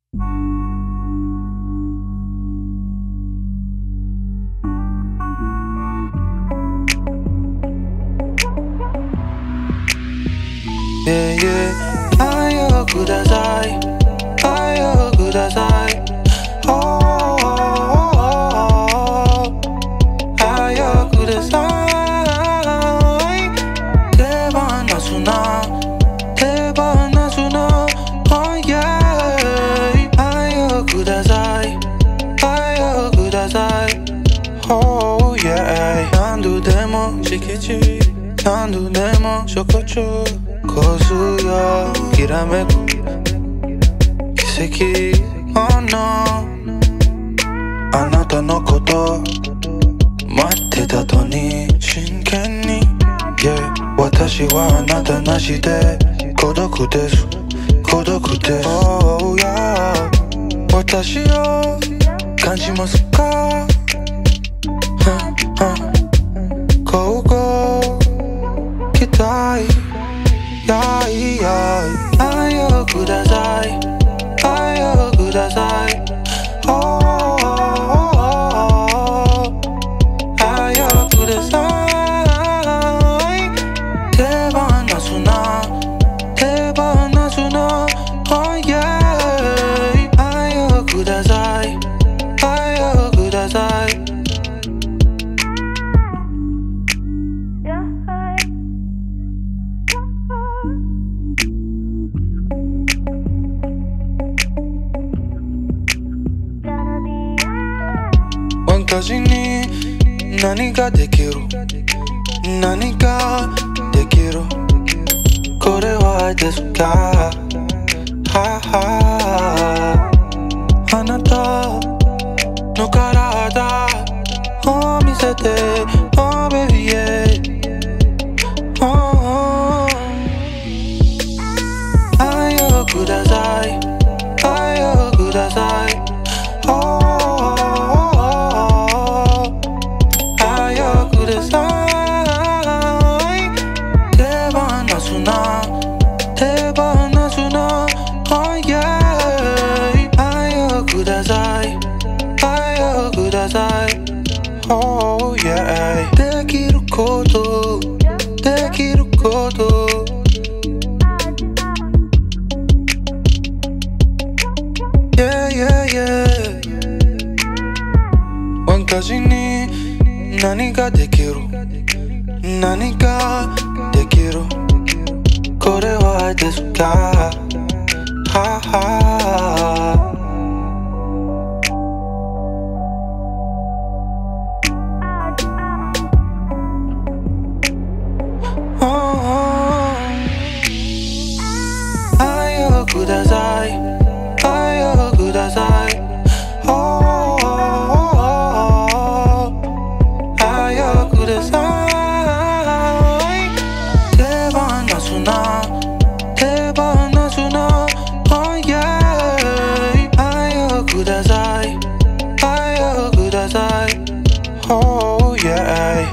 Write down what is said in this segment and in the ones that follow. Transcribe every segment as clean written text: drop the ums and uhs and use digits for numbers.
Yeah, yeah. 愛をください、愛をください。Oh,愛をください。手放すな、手放すな。Oh yeah。愛をください、愛をください。Oh yeah。何度でも敷地、何度でも食中。コースよきらめく奇跡 Oh no あなたのこと待ってたとに真剣に Yeah 私はあなたなしで孤独です孤独です Oh yeah 私を感じますか交互期待愛をください、愛をください。Oh, 愛をください。手放すな、手放すな。Oh yeah。愛をください、愛をください。私に何ができる何ができるこれは愛ですかははあなたの体を見せて Oh baby yeah Oh 愛をください愛をください Oh手放すな Oh yeah 愛をください愛をください Oh yeah できることできることYeah yeah yeah 私に何ができる何ができるこれは愛ですかはは愛をください愛をください Oh 愛をください手放すな Oh yeah 愛をください愛をください Oh yeah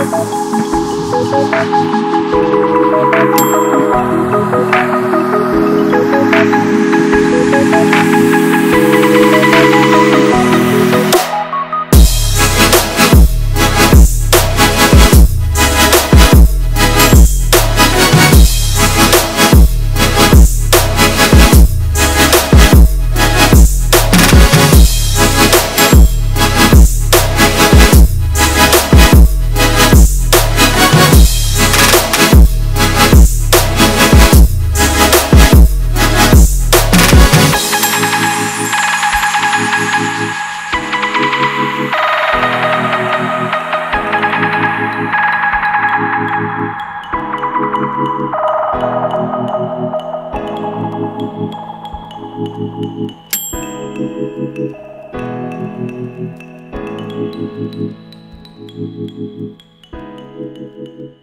Thank you.